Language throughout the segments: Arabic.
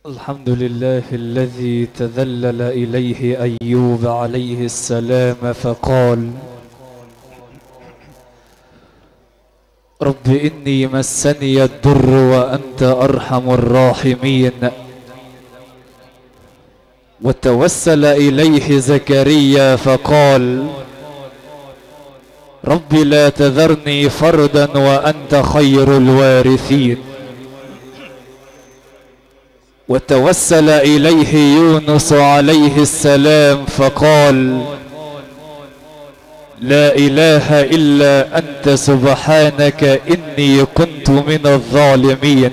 الحمد لله الذي تذلل إليه أيوب عليه السلام فقال: رب إني مسني الضر وأنت أرحم الراحمين. وتوسل إليه زكريا فقال: رب لا تذرني فردا وأنت خير الوارثين. وتوسل إليه يونس عليه السلام فقال: لا إله إلا أنت سبحانك إني كنت من الظالمين.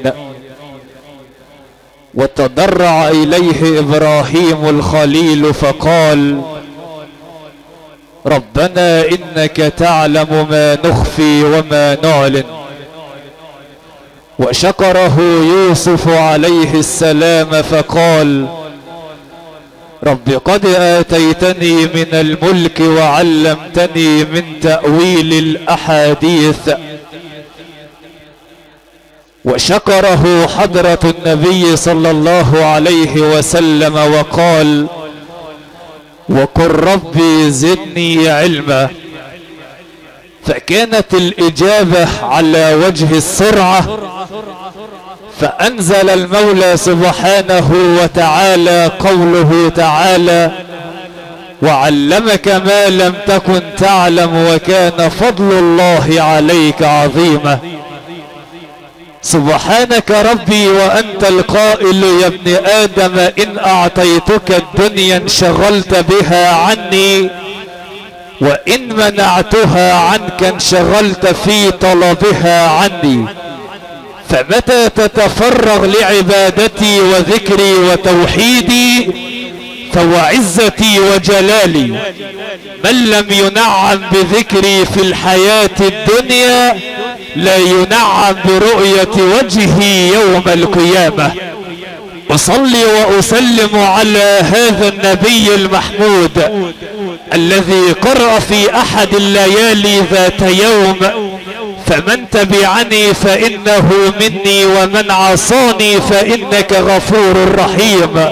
وتضرع إليه إبراهيم الخليل فقال: ربنا إنك تعلم ما نخفي وما نعلن. وشكره يوسف عليه السلام فقال: رب قد آتيتني من الملك وعلمتني من تأويل الأحاديث. وشكره حضرة النبي صلى الله عليه وسلم وقال: وقل ربي زدني علما. فكانت الإجابة على وجه السرعة، فأنزل المولى سبحانه وتعالى قوله تعالى: وعلمك ما لم تكن تعلم وكان فضل الله عليك عظيما. سبحانك ربي وأنت القائل يا ابن آدم إن أعطيتك الدنيا انشغلت بها عني، وإن منعتها عنك انشغلت في طلبها عني. فمتى تتفرغ لعبادتي وذكري وتوحيدي فوعزتي وجلالي من لم ينعم بذكري في الحياة الدنيا لا ينعم برؤية وجهي يوم القيامة. أصلي وأسلم على هذا النبي المحمود الذي قرأ في أحد الليالي ذات يوم: فمن تبعني فإنه مني ومن عصاني فإنك غفور رحيم.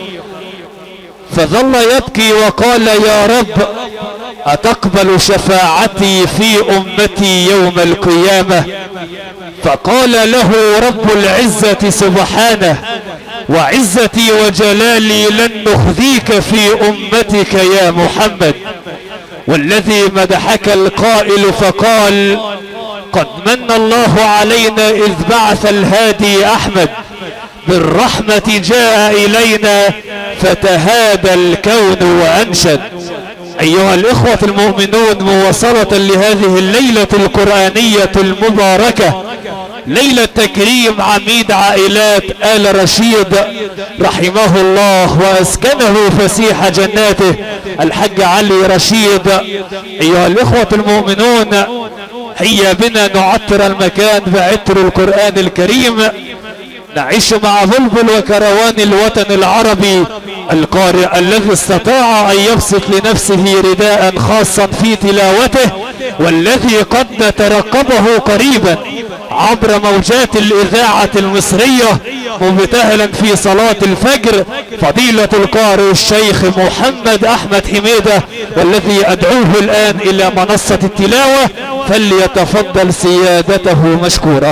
فظل يبكي وقال: يا رب أتقبل شفاعتي في أمتي يوم القيامة؟ فقال له رب العزة سبحانه: وعزتي وجلالي لن نخزيك في أمتك يا محمد. والذي مدحك القائل فقال: قد من الله علينا إذ بعث الهادي أحمد، بالرحمة جاء إلينا فتهادى الكون وأنشد. أيها الإخوة المؤمنون، مواصلة لهذه الليلة القرآنية المباركة، ليلة تكريم عميد عائلات آل رشيد رحمه الله وأسكنه فسيح جناته الحاج علي رشيد. أيها الإخوة المؤمنون، هيا بنا نعطر المكان بعطر القرآن الكريم، نعيش مع بلبل وكروان الوطن العربي القارئ الذي استطاع أن يبسط لنفسه رداء خاصا في تلاوته، والذي قد نترقبه قريبا عبر موجات الإذاعة المصرية مبتهلا في صلاة الفجر، فضيلة القارئ الشيخ محمد أحمد حميدة، والذي أدعوه الآن إلى منصة التلاوة، فليتفضل سيادته مشكورة.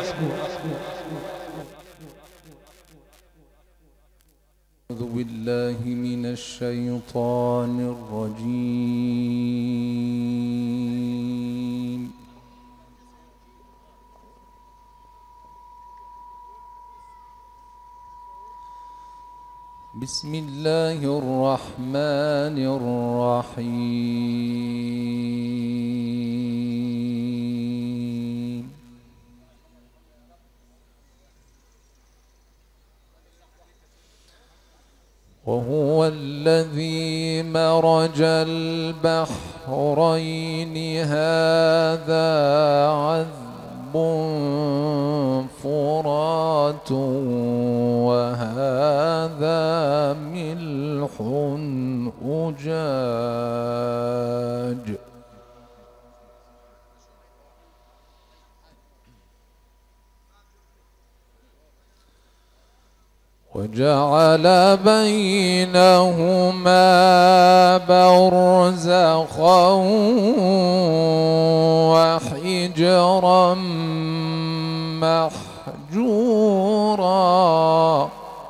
أعوذ بالله من الشيطان الرجيم. بسم الله الرحمن الرحيم. وهو الذي مرج البحرين هذا عذب فرات وهذا ملح أجاج وجعل بينهما برزخا وحجرا محجورا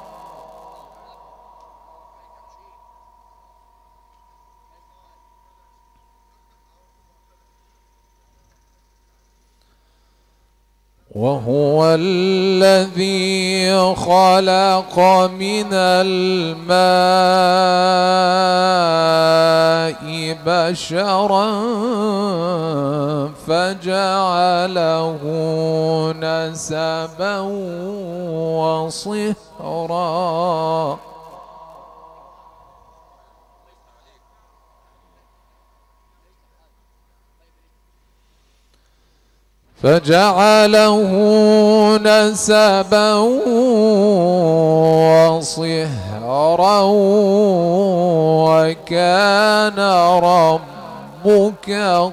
وهو الذي خلق من الماء بشرا فجعله نسبا وصهرا فجعله نسبا وصهرا وكان ربك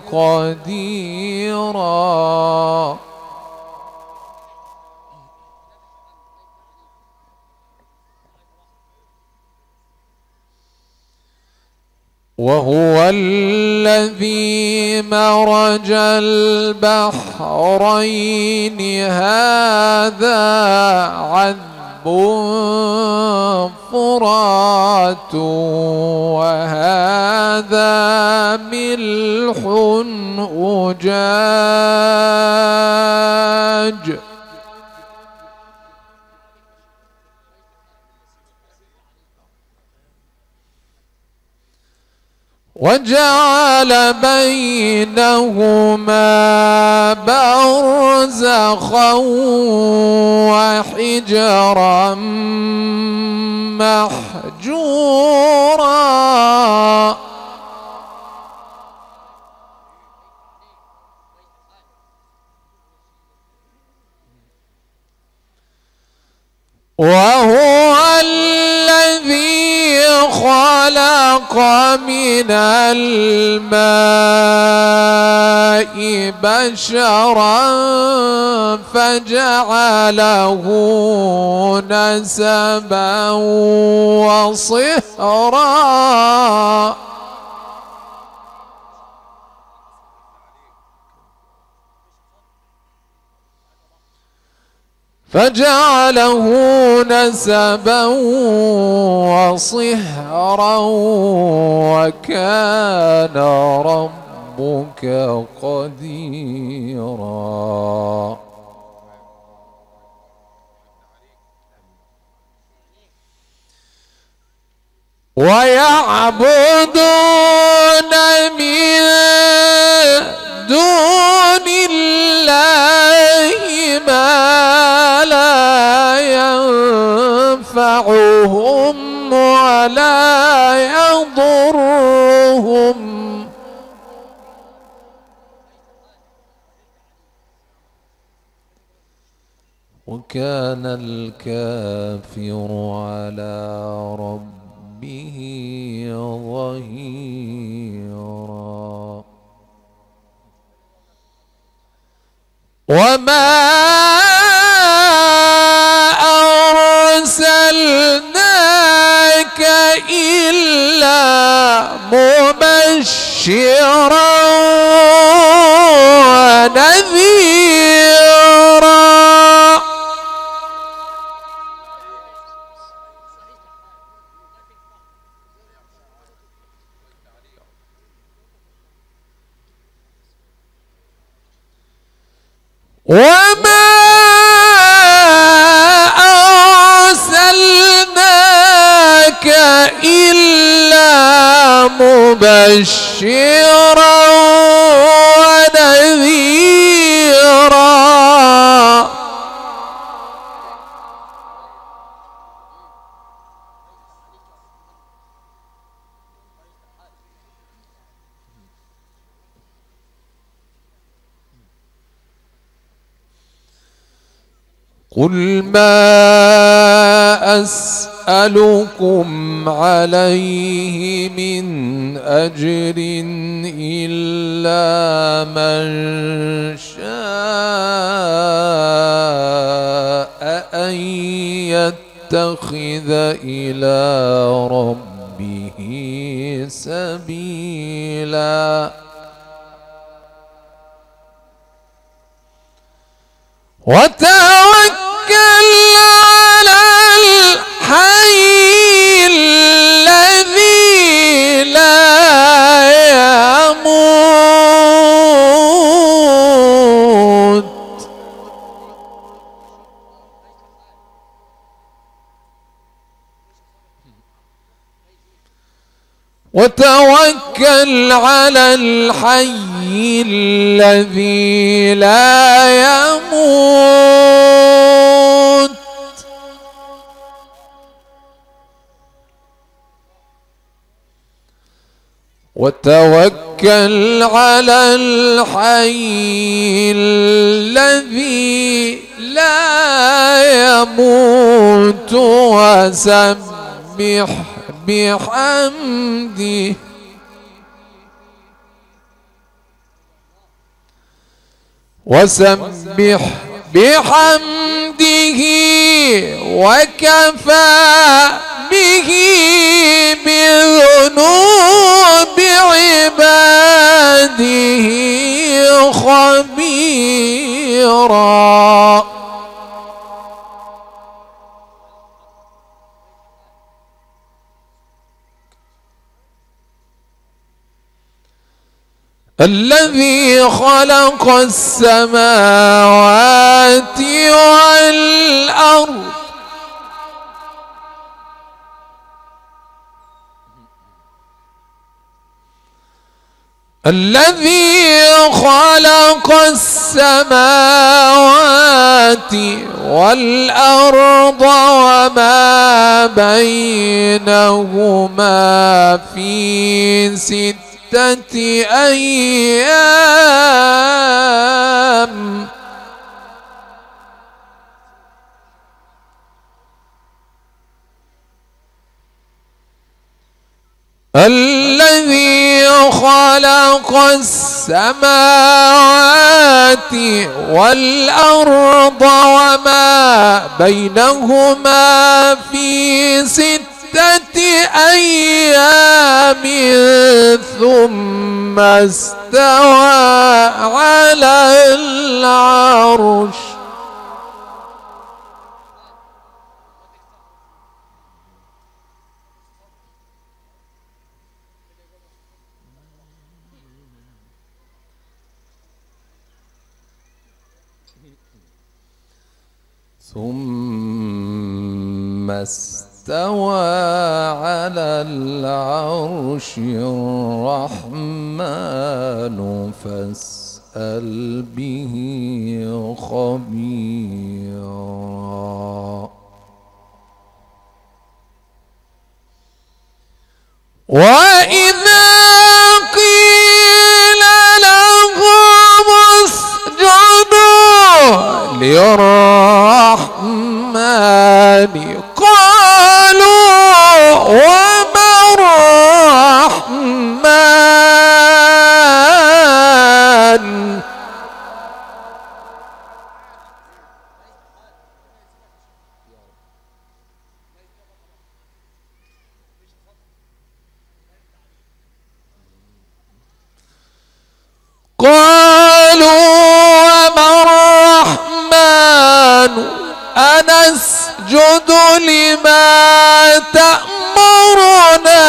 قديرا وهو الذي مرج البحرين هذا عذب فرات وهذا ملح أجاج وجعل بينهما برزخا وحجرا محجورا وهو الذي خلق من الماء بشرا فجعله نسبا وصهرا فجعله نسبا وصهرا وكان ربك قديرا ويعبدون من دون الله ما لا ينفعهم ولا يضرهم وكان الكافر على ربه ظهيرا وما أرسلناك إلا مبشرا ونذيرا وما أرسلناك إلا مبشرا ونذيرا قل ما أسألكم عليه من أجر إلا من شاء أن يتخذ إلى ربه سبيلا وتوكل على الحي الذي لا يموت وتوكل على الحي الذي لا يموت وتوكل على الحي الذي لا يموت وسبح بحمده وكفى به بذنوب عباده خبيرا الذي خلق السماوات والأرض الذي خلق السماوات والأرض وما بينهما في 6 أيام الذي خلق السماوات والأرض وما بينهما في 6 أيام ثم استوى على العرش ثم استوى على العرش الرحمن فاسأل به خبيرا وإذا قيل لهم اسجدوا للرحمن قالوا وما الرحمن قالوا وما الرحمن أنسجد لما تأمرنا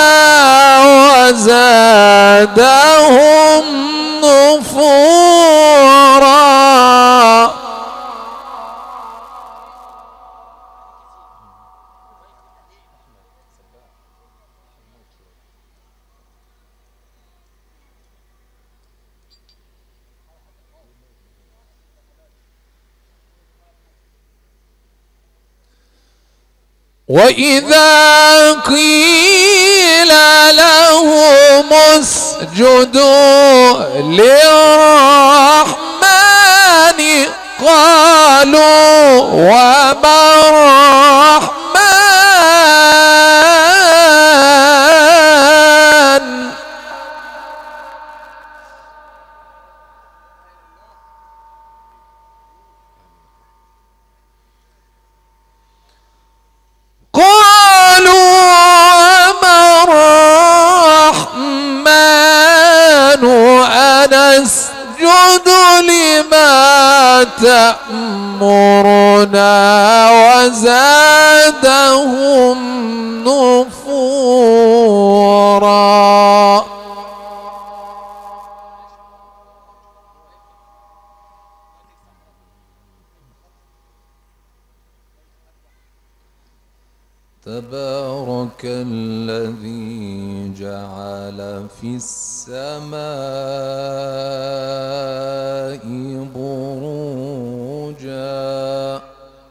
وزادهم نفورا وإذا قيل لهم اسجدوا للرحمن قالوا وما الرحمن يأمرنا وزادهم نفورا. تبارك الذي جعل في السماء بروجا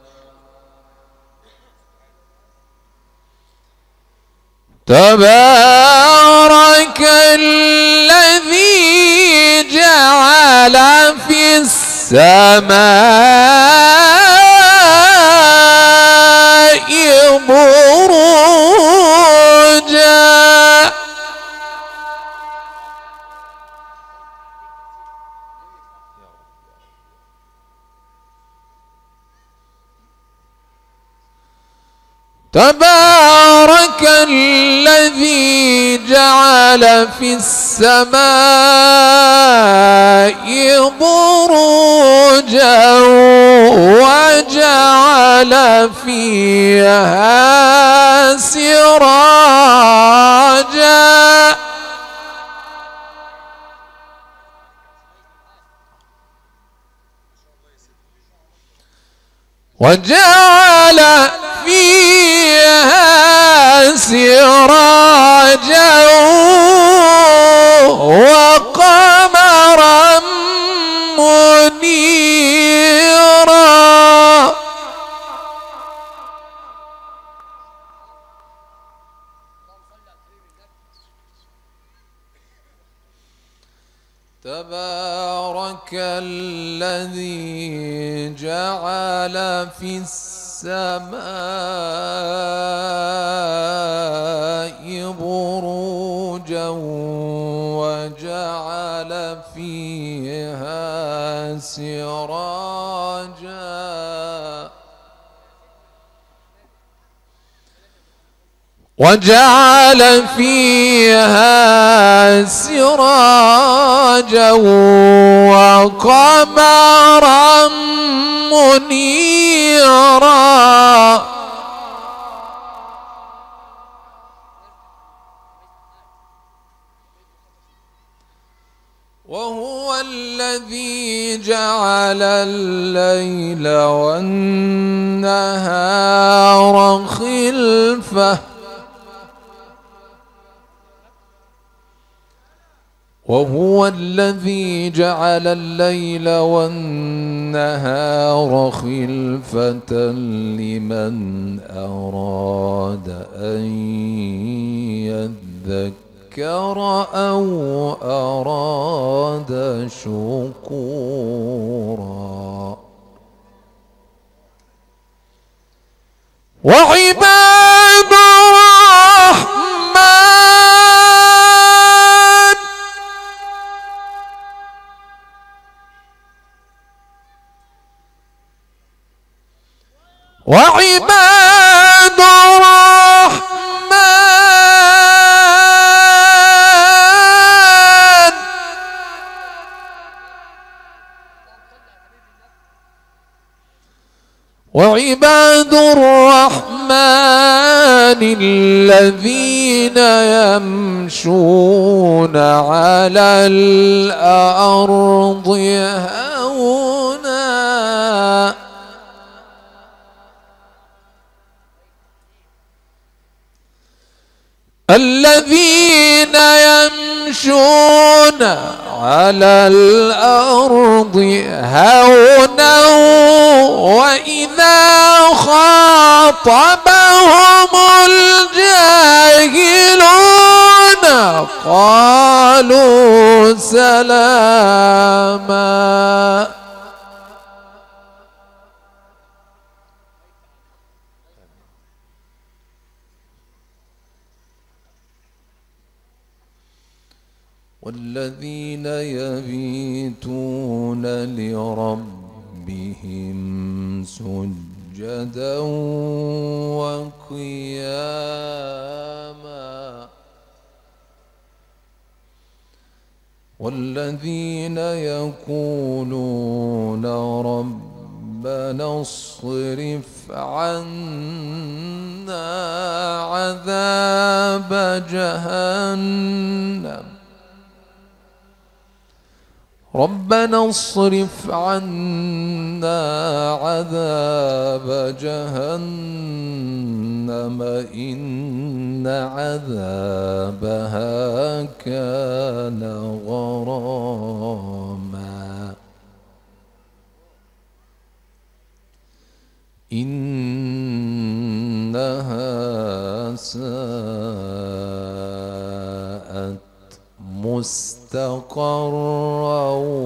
تبارك الذي جعل في السماء بروجا تبارك الذي جعل في السماء بروجا وجعل فيها سراجا وجعل فيها سراجا وقمرا منيرا تبارك الذي جعل في السماء بروجا وجعل فيها سراجا وجعل فيها سراجا وقمرا منيرا وهو الذي جعل الليل والنهار خلفة وهو الذي جعل الليل والنهار خلفة لمن أراد أن يذكر أو أراد شكورا وعباد الرحمن وعباد الرحمن وعباد الرحمن الذين يمشون على الأرض هونا الذين يمشون على الأرض هونا وإذا خاطبهم الجاهلون قالوا سلاما والذين يبيتون لربهم سجدا وقياما والذين يقولون ربنا ربنا اصرف عنا عذاب جهنم ربنا اصرف عنا عذاب جهنم إن عذابها كان غراما إنها ساءت مستقرا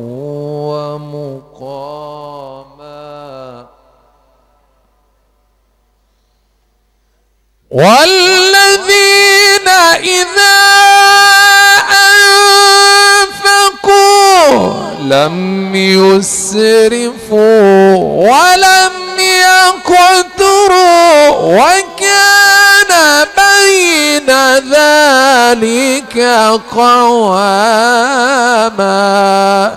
ومقاما والذين إذا أنفقوا لم يسرفوا ولم يقتروا وكان بين ذلك قواما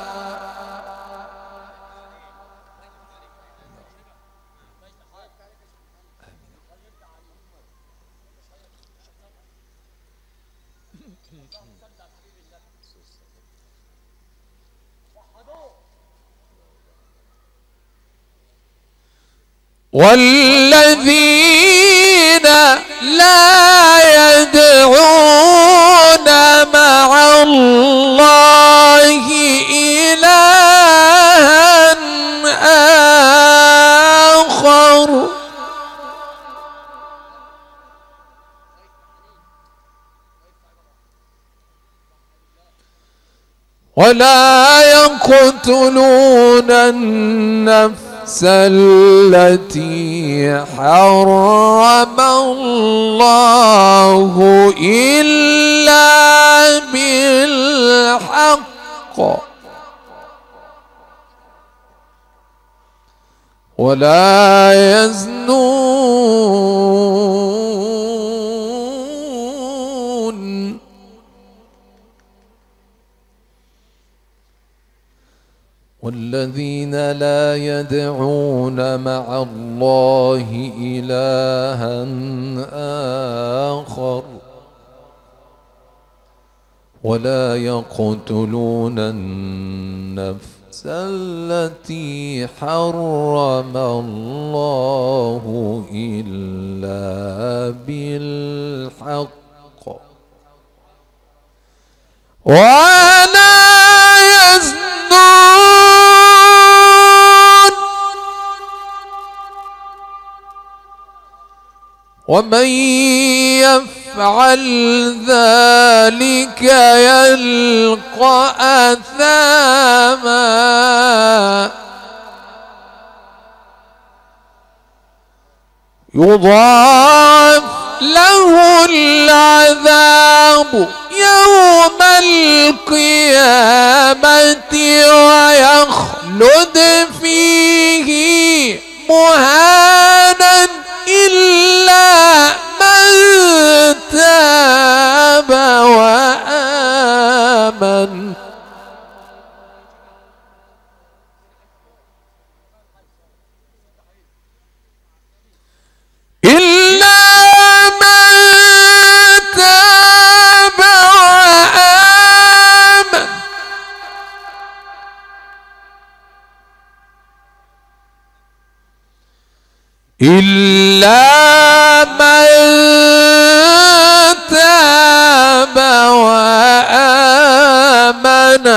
والذين لا يدعون مع الله إلها آخر ولا يقتلون النفس التي حرم الله إلا بالحق ولا يزنون والذين لا يدعون مع الله إلها آخر ولا يقتلون النفس التي حرم الله إلا بالحق ولا يزنون ومن يفعل ذلك يلقى أثاما يضاعف له العذاب يوم القيامة ويخلد فيه مهانا إلا من تاب وآمن إلا من تاب وآمن إلا من تاب وآمن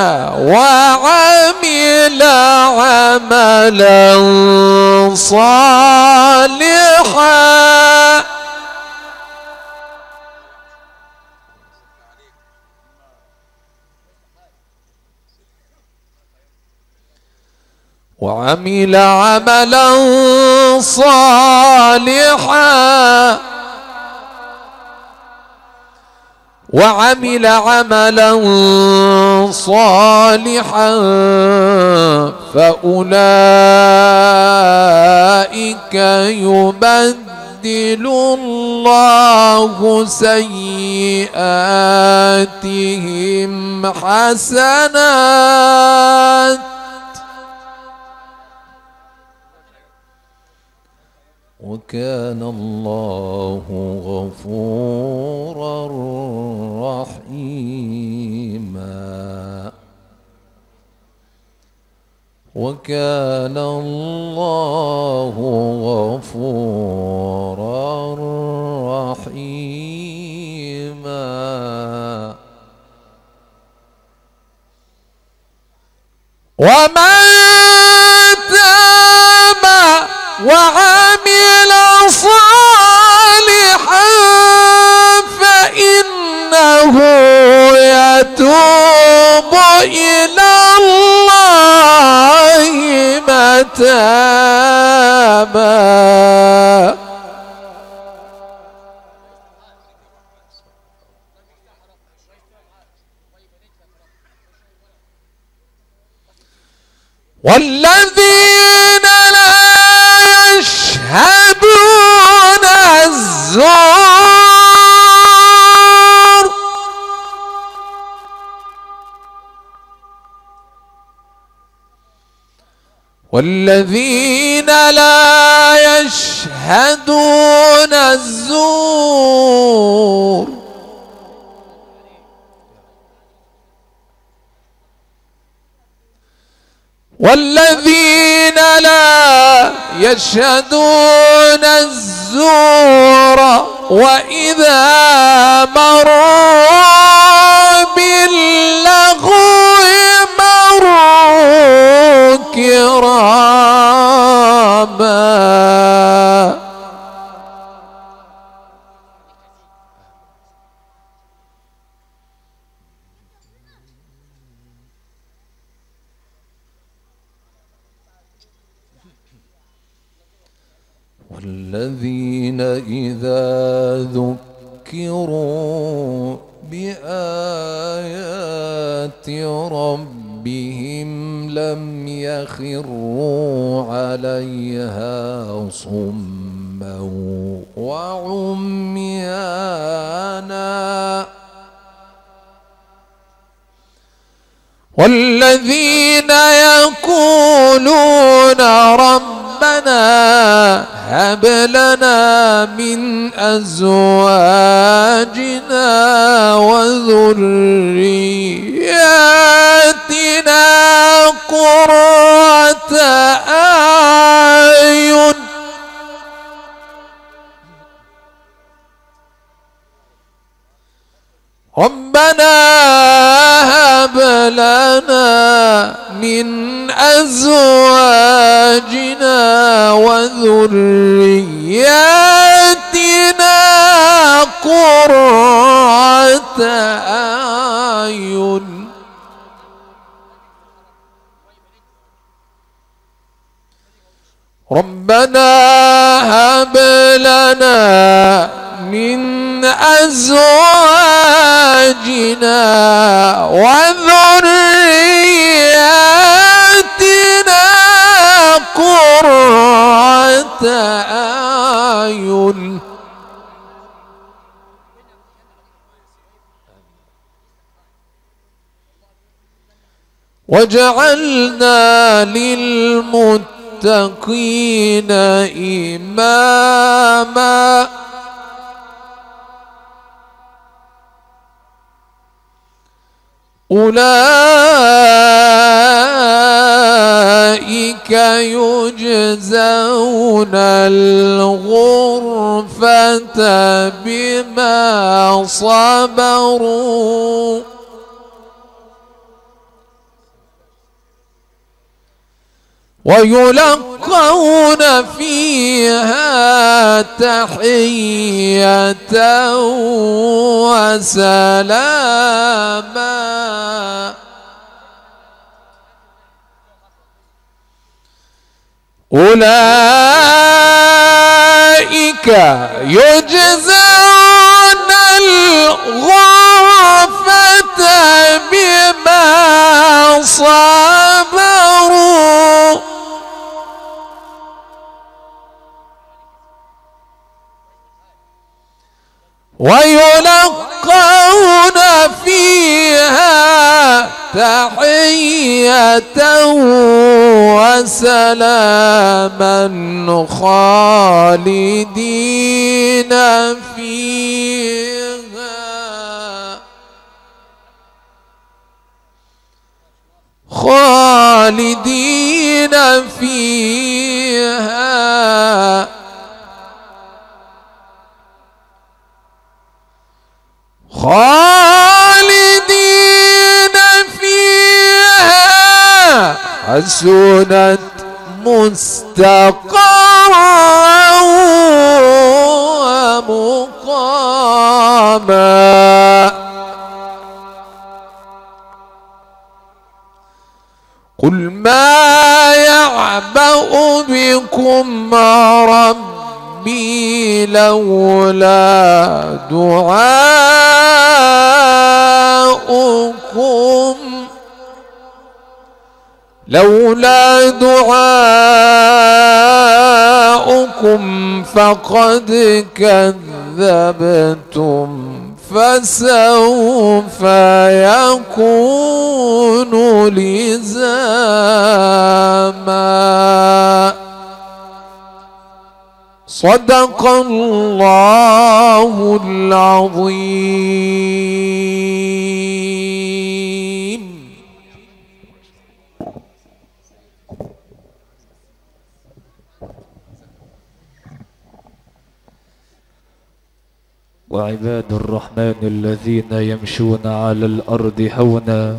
وعمل عملا صالحا وعمل عملا صالحا وعمل عملا صالحا فأولئك يبدل الله سيئاتهم حسنات وكان الله غفورا رحيما. وكان الله غفورا رحيما. ومن تاب وعمل صالحا فإنه يتوب إلى الله متابا. والذين لا يشهدون الزور والذين لا يشهدون الزور والذين لا يشهدون الزور وإذا مروا باللغو مروا كراما. والذين إذا ذكروا بآيات ربهم لم يخروا عليها صما وعميانا. والذين يقولون ربنا هب لنا من أزواجنا وذرياتنا قرة أعين ربنا هب لنا من أزواجنا وذرياتنا قرة أعين ربنا هب لنا من أزواجنا وذرياتنا قرة أعين واجعلنا للمتقين إماما. أولئك يجزون الغرفة بما صبروا ويلقون فيها تحية وسلاما. أولئك يجزون الغرفة بما صبروا ويلقون فيها تحية وسلاما خالدين فيها خالدين فيها خالدين فيها حسنت مستقرا ومقاما قل ما يعبأ بكم ربي لولا دعاؤكم فقد كذبتم فسوف يكون لزاما صدق الله العظيم. وعباد الرحمن الذين يمشون على الأرض هونا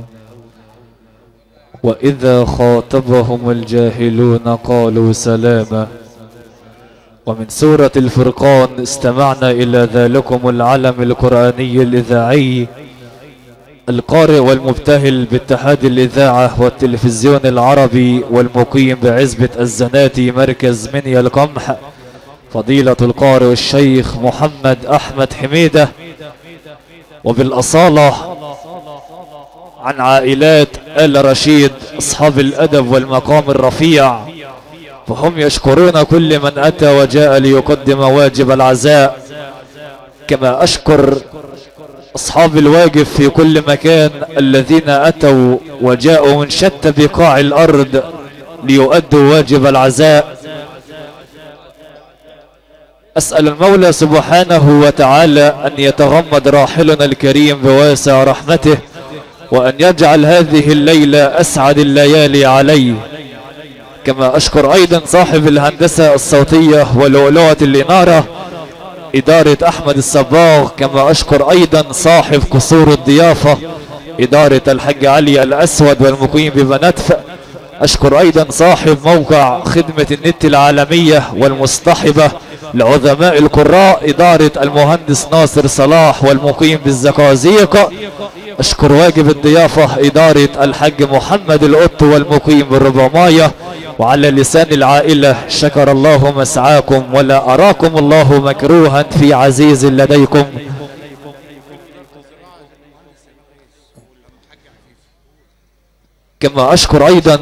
وإذا خاطبهم الجاهلون قالوا سلاما. ومن سورة الفرقان استمعنا إلى ذلكم العلم القرآني الإذاعي القارئ والمبتهل باتحاد الإذاعة والتلفزيون العربي والمقيم بعزبة الزناتي مركز منيا القمح فضيلة القارئ الشيخ محمد أحمد حميدة، وبالأصالة عن عائلات آل رشيد أصحاب الأدب والمقام الرفيع، فهم يشكرون كل من أتى وجاء ليقدم واجب العزاء، كما أشكر أصحاب الواجب في كل مكان الذين أتوا وجاءوا من شتى بقاع الأرض ليؤدوا واجب العزاء. أسأل المولى سبحانه وتعالى أن يتغمد راحلنا الكريم بواسع رحمته، وأن يجعل هذه الليلة أسعد الليالي عليه. كما أشكر أيضا صاحب الهندسة الصوتية ولؤلؤة الإنارة إدارة أحمد الصباغ، كما أشكر أيضا صاحب قصور الضيافة إدارة الحاج علي الأسود والمقيم ببنتف. أشكر أيضا صاحب موقع خدمة النت العالمية والمصطحبة لعظماء القراء إدارة المهندس ناصر صلاح والمقيم بالزقازيق. أشكر واجب الضيافة إدارة الحاج محمد القط والمقيم بالربامية. وعلى لسان العائلة شكر الله مسعاكم ولا أراكم الله مكروها في عزيز لديكم. كما أشكر أيضا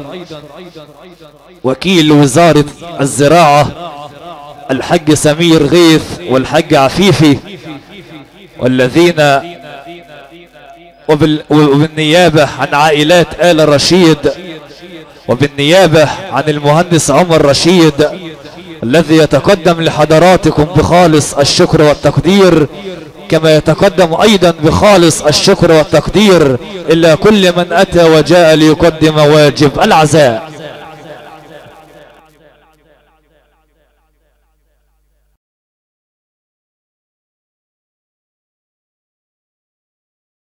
وكيل وزارة الزراعة الحاج سمير غيث والحاج عفيفي، والذين وبالنيابة عن عائلات آل رشيد، وبالنيابة عن المهندس عمر رشيد الذي يتقدم لحضراتكم بخالص الشكر والتقدير، كما يتقدم أيضا بخالص الشكر والتقدير إلى كل من أتى وجاء ليقدم واجب العزاء.